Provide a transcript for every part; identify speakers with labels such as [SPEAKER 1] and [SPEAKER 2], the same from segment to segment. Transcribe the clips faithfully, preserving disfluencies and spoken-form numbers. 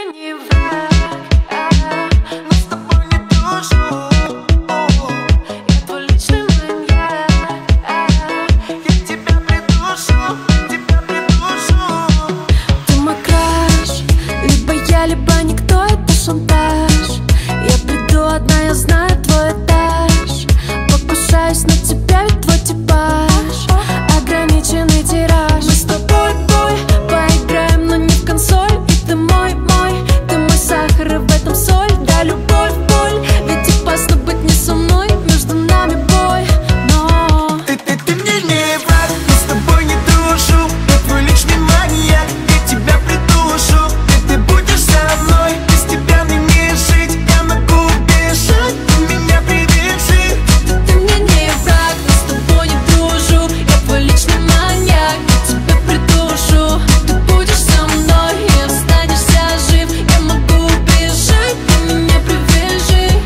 [SPEAKER 1] мне не враг, но с тобой не дружу. Я твой личный маньяк, я тебя придушу, тебя придушу. Ты мой краш, либо я, либо никто, это шантаж. Я приду одна, я знаю твой этаж. Покушаюсь на тебя, ведь твой типаж ограниченный тираж. Мы с тобой, бой, поиграем, но не в консоль. И ты мой, мой, ты мой сахар, и в этом соль. Да, любовь, боль, ведь опасно быть не со мной. Между нами бой, но
[SPEAKER 2] Ты, ты, ты мне не враг, но с тобой не дружу. Я твой личный маньяк, я тебя придушу. И ты будешь со мной, без тебя мне не жить. Я могу убежать, ты меня привяжи.
[SPEAKER 1] ты мне не враг, но с тобой не дружу. Я твой личный маньяк, я тебя придушу. Ты будешь со мной и останешься жив. Я могу убежать, ты меня привяжи.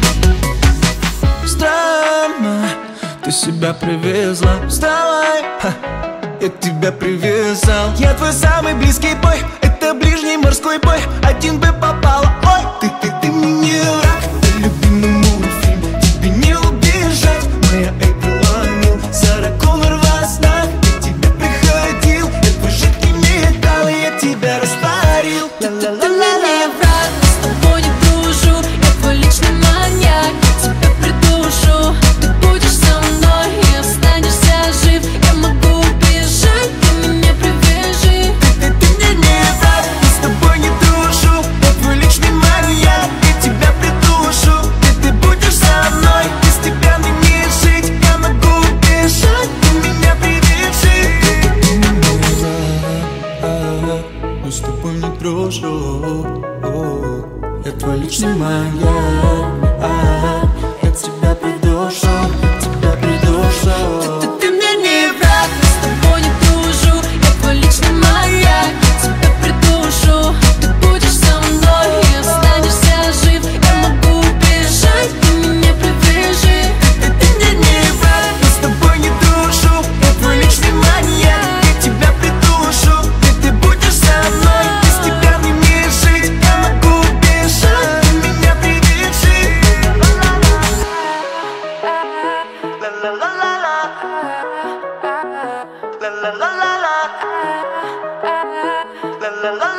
[SPEAKER 2] Странно, ты себя привезла. Вставай, ха, я тебя привязал. Я твой самый близкий бой, это ближний морской бой. Один бы попала, ой, ты, ты, ты мне не враг. Ты любимый мультфильм, тебе не убежать. Моя Эйприл Ламил, Сара Коннор во снах. Я к тебе приходил, я твой жидкий металл, и я тебя растворил.
[SPEAKER 1] Ты мне не враг, но с тобой не дружу. Я твой личный маньяк, я тебя придушу. Ты будешь со мной и останешься жив. Я могу убежать, ты меня привяжи.
[SPEAKER 2] Ты, ты мне не враг, но с тобой не дружу. Я твой личный маньяк, я тебя придушу. И ты будешь со мной, без тебя мне не жить. Я могу убежать, ты меня привяжи. Ты мне не враг, но с тобой не дружу. Я твой личный маньяк, я тебя придушу, тебя придушу.
[SPEAKER 1] Ты, ты мне не враг, но с тобой не дружу. Я твой личный маньяк, я тебя придушу. Ты будешь со мной и останешься жив. Я могу убежать, ты меня привяжи.
[SPEAKER 2] Ты, ты мне не враг, но с тобой не дружу. Я твой личный маньяк, я тебя придушу. И ты будешь со мной, без тебя мне не жить. Я могу убежать, ты меня привяжи. Ла-ла-ла-ла-ла, ла-ла-ла-ла-ла, ла-ла-ла-ла-ла.